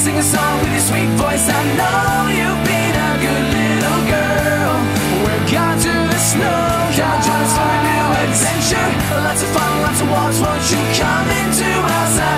sing a song with your sweet voice. I know you've been a good little girl. We're gone to the snow. Come and join us for a new adventure. Lots of fun, lots of walks. Won't you come into our side?